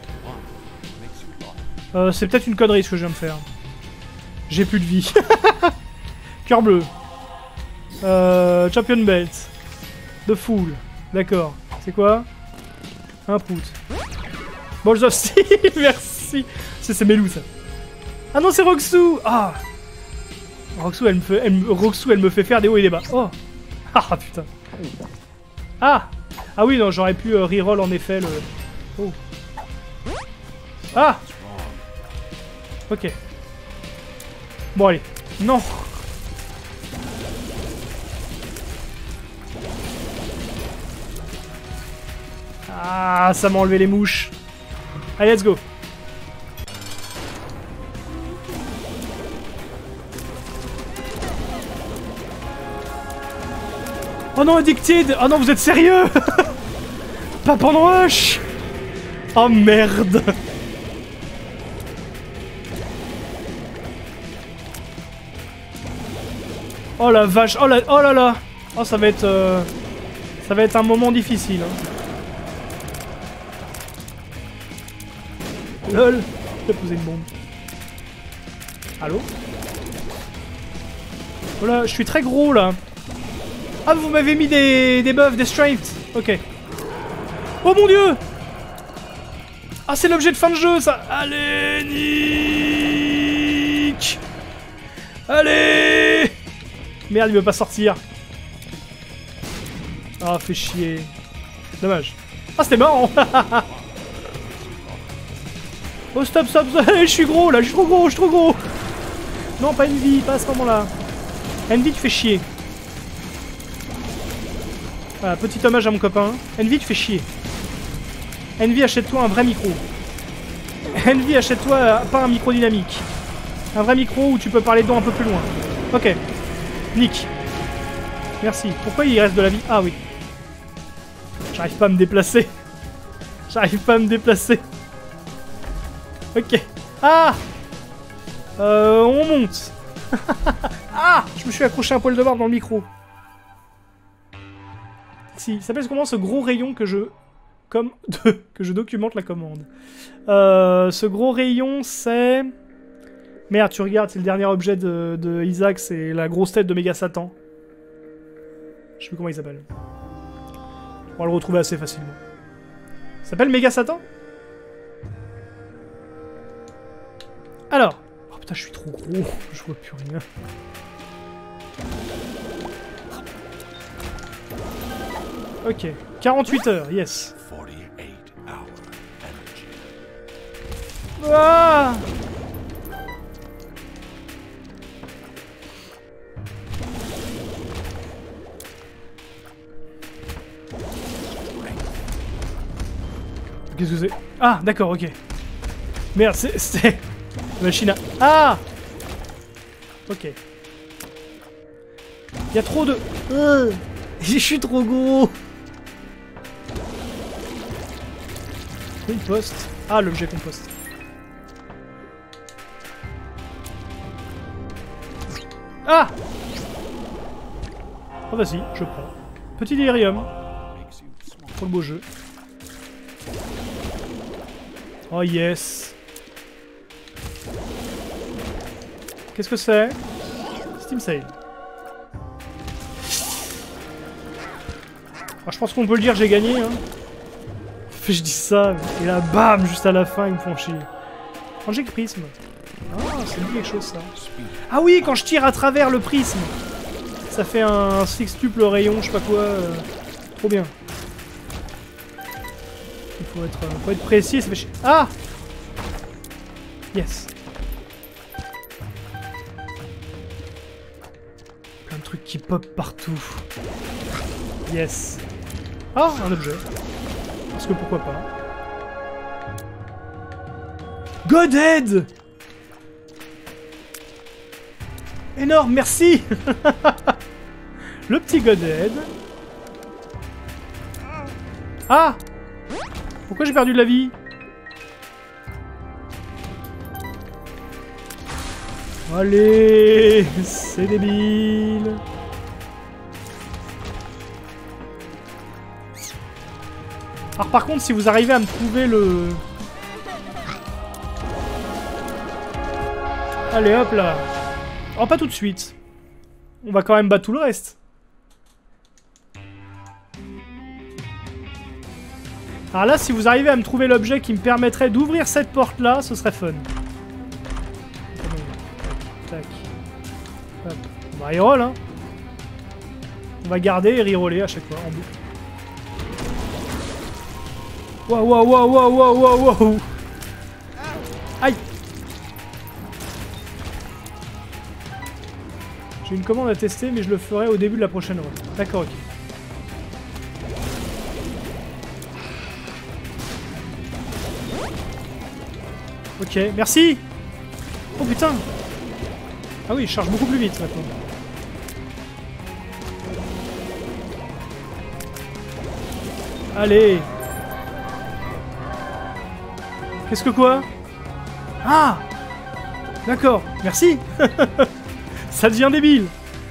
Euh, c'est peut-être une connerie ce que je viens de faire. J'ai plus de vie. Cœur bleu. Euh, champion belt. The Fool. D'accord. C'est quoi? Un pout. Balls of Steel, merci. C'est Melou ça. Ah non, c'est Roxou. Ah. Roxou, elle me fait, elle, Roxou, elle me fait faire des hauts et des bas. Oh. Ah putain. Ah. Ah oui, non, j'aurais pu euh, reroll en effet le... Oh. Ah. Ok. Bon allez. Non. Ah, ça m'a enlevé les mouches. Allez, let's go. Oh non, Addicted. Oh non, vous êtes sérieux? Pas pendant Hush. Oh merde. Oh la vache. Oh là, oh là là. Oh, ça va être... Euh... Ça va être un moment difficile. Hein. Lol. J'ai posé une bombe. Allô? Oh là, je suis très gros là. Ah, vous m'avez mis des, des buffs, des strengths. Ok. Oh mon dieu. Ah, c'est l'objet de fin de jeu ça. Allez, Nick. Allez. Merde, il veut pas sortir. Ah, oh, fait chier. Dommage. Ah, c'était marrant. Oh, stop, stop, stop. Je suis gros là, je suis trop gros, je suis trop gros. Non, pas Envy, pas à ce moment-là. Envy, tu fais chier. Voilà, petit hommage à mon copain. Envy, tu fais chier. Envy, achète-toi un vrai micro. Envy, achète-toi pas un micro dynamique. Un vrai micro où tu peux parler dedans un peu plus loin. Ok. Nick. Merci. Pourquoi il reste de la vie? Ah oui. J'arrive pas à me déplacer. J'arrive pas à me déplacer. Ok. Ah. Euh, on monte. Ah. Je me suis accroché un poil de barbe dans le micro. Si, ça s'appelle comment ce gros rayon que je... Comme... que je documente la commande. Euh, ce gros rayon, c'est... Merde, tu regardes, c'est le dernier objet de, de Isaac, c'est la grosse tête de Méga Satan. Je sais plus comment il s'appelle. On va le retrouver assez facilement. Ça s'appelle Méga Satan? Alors. Oh putain, je suis trop gros, je vois plus rien. Ok, quarante-huit heures, yes. Ah! Qu'est-ce que c'est? Ah, d'accord, ok. Merde, c'est... Machine à... Ah! Ok. Il y a trop de... Euh, je suis trop gros. Compost. Ah, l'objet compost. Ah! Oh, vas-y, je prends. Petit délirium. Pour le beau jeu. Oh, yes. Qu'est-ce que c'est? Steam Sale. Alors, je pense qu'on peut le dire, j'ai gagné. Hein. Je dis ça, et là, bam, juste à la fin, ils me font chier. Angelic Prisme. Ah, ça me dit quelque chose, ça. Ah oui, quand je tire à travers le prisme, ça fait un sextuple rayon, je sais pas quoi. Euh, trop bien. Il faut être, euh, faut être précis, ça fait chier. Ah! Yes. Plein de trucs qui pop partout. Yes. Ah, un objet. Parce que pourquoi pas. Godhead! Énorme, merci. Le petit Godhead. Ah! Pourquoi j'ai perdu de la vie? Allez, c'est débile. Alors par contre, si vous arrivez à me trouver le... Allez, hop là. Oh, pas tout de suite. On va quand même battre tout le reste. Alors là, si vous arrivez à me trouver l'objet qui me permettrait d'ouvrir cette porte-là, ce serait fun. Tac. Hop. On va reroll, hein. On va garder et reroller à chaque fois, en boucle. Waouh, waouh, waouh, waouh, waouh, waouh, waouh. Aïe. J'ai une commande à tester, mais je le ferai au début de la prochaine run. D'accord, ok. Ok, merci. Oh putain. Ah oui, je charge beaucoup plus vite maintenant. Allez. Qu'est-ce que quoi? Ah. D'accord, merci. Ça devient débile.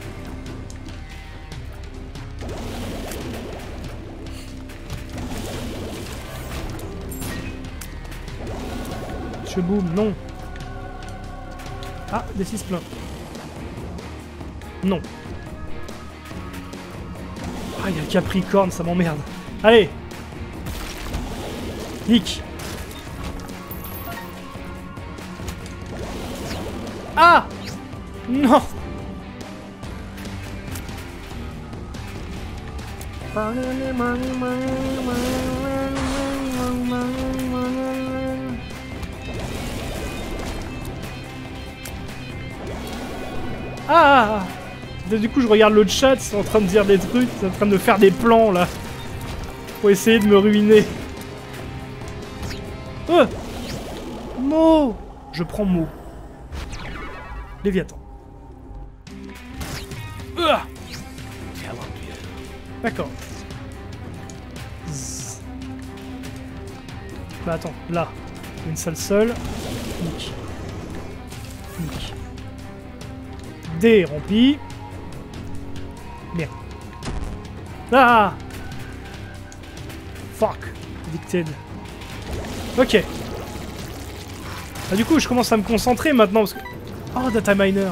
Monsieur Boom, non. Ah, des six pleins. Non. Ah, il y a le Capricorne, ça m'emmerde. Allez. Nick. Ah. Non. Ah. Du coup, je regarde le chat, c'est en train de dire des trucs, c'est en train de faire des plans, là. Pour essayer de me ruiner. Oh. Mot. Je prends mot. Léviathan. Uh. D'accord. Bah attends, là. Une salle seule. Nick. Nick. D rempli. Merde. Ah. Fuck. Addicted. Ok. Ah, du coup, je commence à me concentrer maintenant parce que... Oh, Data Miner.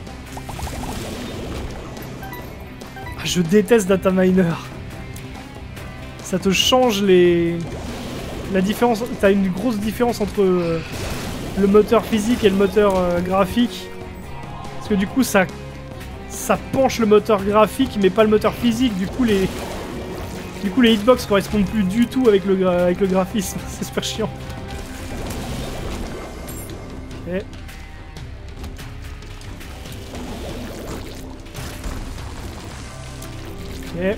Ah, je déteste Data Miner. Ça te change les... La différence... T'as une grosse différence entre euh, le moteur physique et le moteur euh, graphique. Parce que du coup, ça... Ça penche le moteur graphique, mais pas le moteur physique. Du coup, les... Du coup, les hitbox correspondent plus du tout avec le, gra... avec le graphisme. C'est super chiant. Ok. Ok.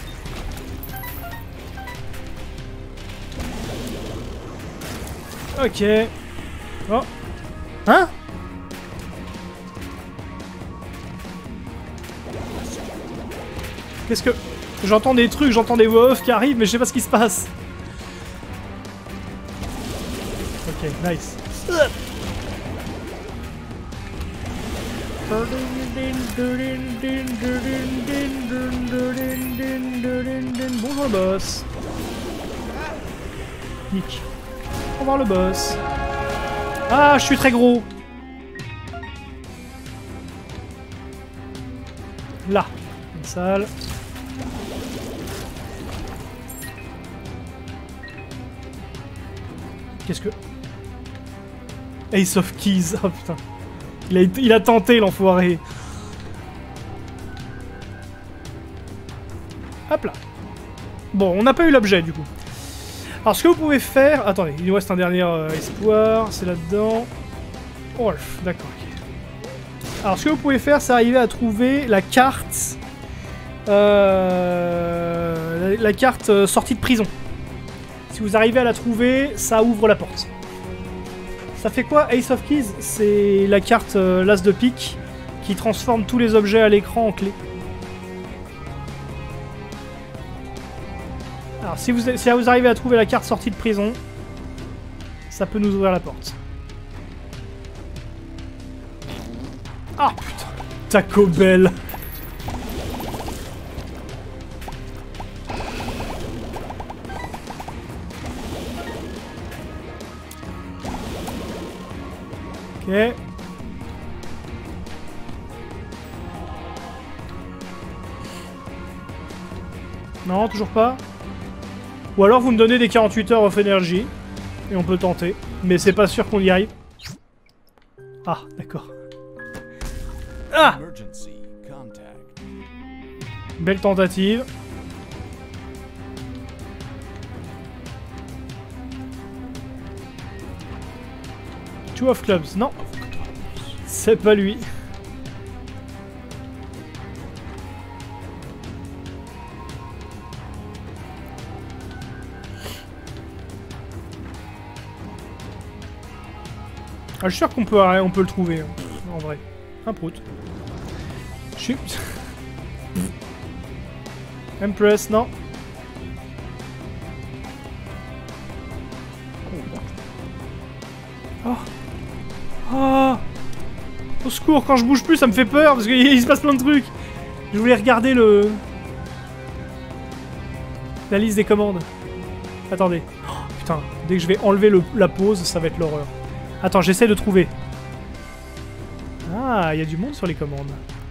Ok. Oh. Hein? Qu'est-ce que... J'entends des trucs, j'entends des voix off qui arrivent, mais je sais pas ce qui se passe. Ok, nice. Bonjour le boss. Nick. Au revoir le boss. Ah, je suis très gros. Là. Une salle. Qu'est-ce que... Ace of Keys. Oh putain. Il a, il a tenté l'enfoiré. Hop là. Bon, on n'a pas eu l'objet du coup. Alors ce que vous pouvez faire... Attendez, il nous reste un dernier euh, espoir. C'est là-dedans. Orf, d'accord. Okay. Alors ce que vous pouvez faire, c'est arriver à trouver la carte... Euh, la, la carte euh, sortie de prison. Si vous arrivez à la trouver, ça ouvre la porte. Ça fait quoi, Ace of Keys? C'est la carte euh, l'as de pique qui transforme tous les objets à l'écran en clés. Alors si vous, si vous arrivez à trouver la carte sortie de prison, ça peut nous ouvrir la porte. Ah putain, Taco Bell. Ok. Non, toujours pas. Ou alors vous me donnez des quarante-huit heures of energy et on peut tenter. Mais c'est pas sûr qu'on y arrive. Ah, d'accord. Ah! Belle tentative. Two of clubs, non. C'est pas lui. Ah, je suis sûr qu'on peut, on peut le trouver, hein, en vrai. Un prout. Chut. Empress, non. Oh. Oh. Au secours, quand je bouge plus, ça me fait peur parce qu'il se passe plein de trucs. Je voulais regarder le... la liste des commandes. Attendez. Oh, putain, dès que je vais enlever le, la pause, ça va être l'horreur. Attends, j'essaie de trouver. Ah, il y a du monde sur les commandes.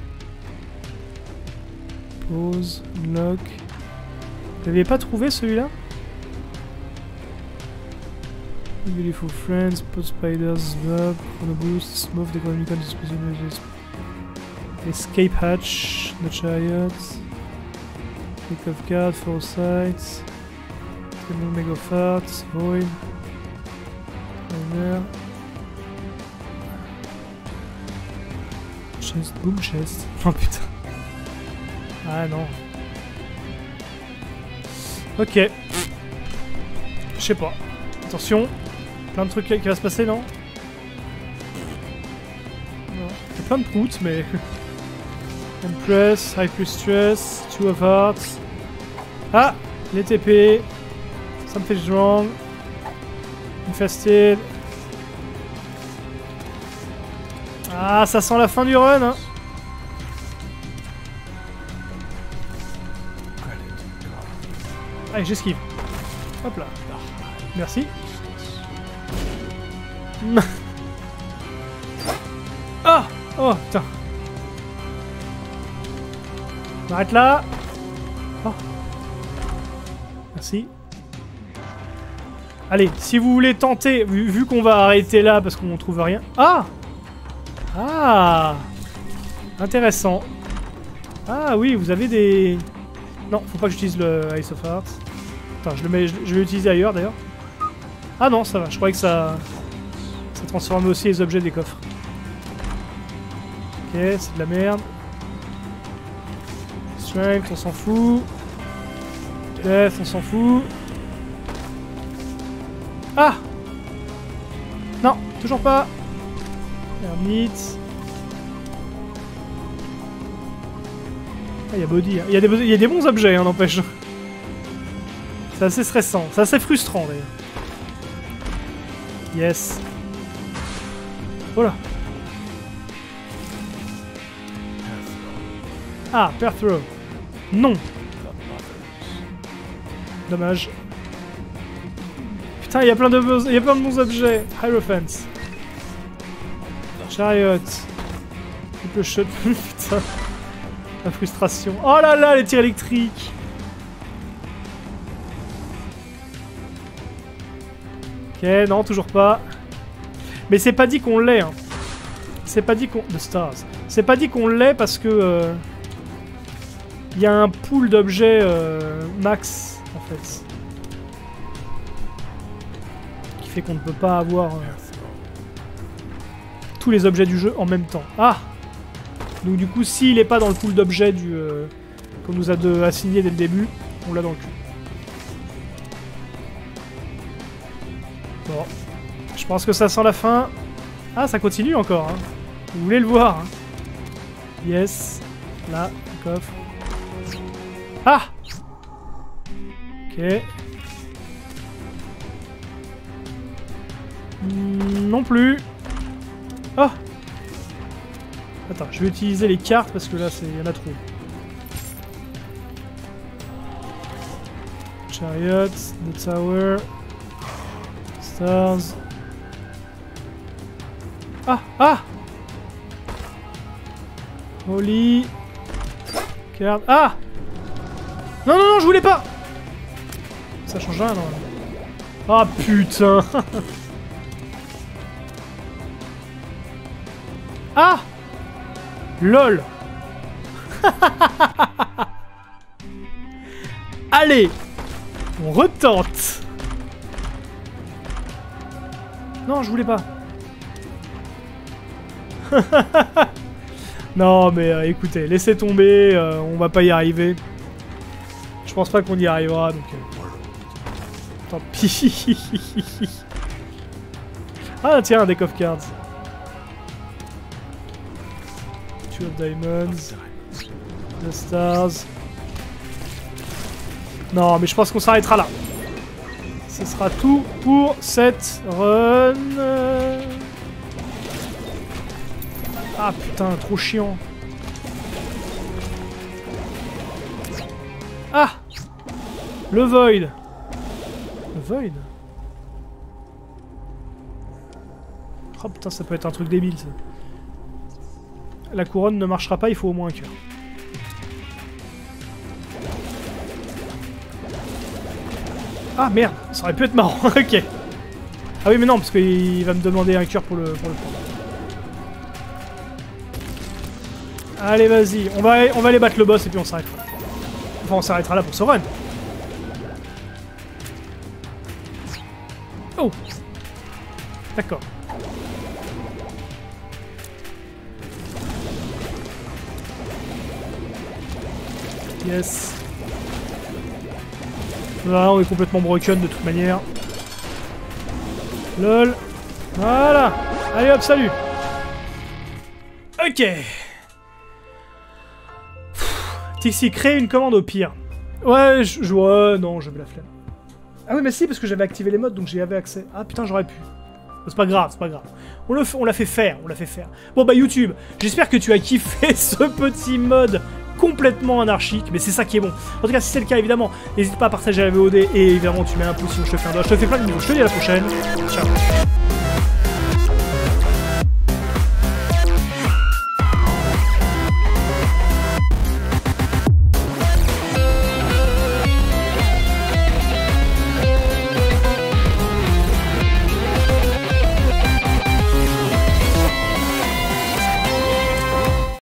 Pause, lock. Vous n'aviez pas trouvé celui-là? Beautiful friends, pot spiders, blob, chrono boost, move the communicant disposition, escape hatch, the chariot, pick of card, foresight, mega farts, void, timer, chest, boom chest. Oh putain. Ah non. Ok. Je sais pas. Attention. Plein de trucs qui va se passer, non? Non. Il y a plein de proutes, mais... Empress, High plus Stress, Two of Hearts. Ah! Les T P. Something wrong. Infested. Ah, ça sent la fin du run, hein! Allez, j'esquive. Hop là. Merci. Ah! Oh, putain. On arrête là. Oh. Merci. Allez, si vous voulez tenter, vu, vu qu'on va arrêter là parce qu'on trouve rien. Ah! Ah! Intéressant. Ah oui, vous avez des... Non, faut pas que j'utilise le Ace of Hearts. Attends, je, le mets, je, je vais l'utiliser ailleurs d'ailleurs. Ah non, ça va, je croyais que ça... ça transformait aussi les objets des coffres. Ok, c'est de la merde. Strength, on s'en fout. Death, on s'en fout. Ah! Non, toujours pas. Hermite. Ah, il y a body. Il y a des, il y a des bons objets, hein, n'empêche. C'est assez stressant. C'est assez frustrant, d'ailleurs. Yes. Voilà. Ah, Pair Throw. Non. Dommage. Putain, il y a plein de bons, il y a plein de bons objets. Hierophant. Chariot. Triple shot. Putain. La frustration. Oh là là, les tirs électriques. Ok, non, toujours pas. Mais c'est pas dit qu'on l'ait. Hein. C'est pas dit qu'on... The Stars. C'est pas dit qu'on l'ait parce que... Euh... Il y a un pool d'objets euh, max, en fait. Qui fait qu'on ne peut pas avoir... Euh... tous les objets du jeu en même temps. Ah! Donc du coup, s'il est pas dans le pool d'objets du euh, qu'on nous a de, assigné dès le début, on l'a dans le cul. Bon. Je pense que ça sent la fin. Ah, ça continue encore. Hein. Vous voulez le voir. Hein. Yes. Là, le coffre. Ah! Ok. Mm, non plus. Oh! Attends, je vais utiliser les cartes parce que là, il y en a trop. Chariot, The Tower, Stars. Ah! Ah! Holy. Card. Ah! Non, non, non, je voulais pas! Ça change rien, non? Ah, putain! Ah! LOL. Allez, on retente. Non, je voulais pas. Non, mais euh, écoutez, laissez tomber, euh, on va pas y arriver. Je pense pas qu'on y arrivera, donc... Euh... Tant pis. Ah, tiens, un deck of cards. Two of Diamonds, The Stars. Non, mais je pense qu'on s'arrêtera là. Ce sera tout pour cette run. Ah putain, trop chiant. Ah! Le Void. Le Void? Oh putain, ça peut être un truc débile, ça. La couronne ne marchera pas, il faut au moins un cœur. Ah merde, ça aurait pu être marrant, ok. Ah oui mais non, parce qu'il va me demander un cœur pour le, pour le prendre. Allez vas-y, on va, on va aller battre le boss et puis on s'arrêtera. Enfin on s'arrêtera là pour ce run. Oh. D'accord. Yes. Là, on est complètement broken de toute manière. Lol. Voilà. Allez hop, salut. Ok. Tixi, crée une commande au pire. Ouais, je... je ouais, non, j'avais la flemme. Ah oui, mais si, parce que j'avais activé les modes, donc j'y avais accès. Ah putain, j'aurais pu. C'est pas grave, c'est pas grave. On l'a on l'a fait faire, on l'a fait faire. Bon bah YouTube, j'espère que tu as kiffé ce petit mode complètement anarchique, mais c'est ça qui est bon. En tout cas, si c'est le cas, évidemment, n'hésite pas à partager la V O D et évidemment, tu mets un pouce sinon je te fais un doigt. Je te fais plein de bisous. Je te dis à la prochaine. Ciao.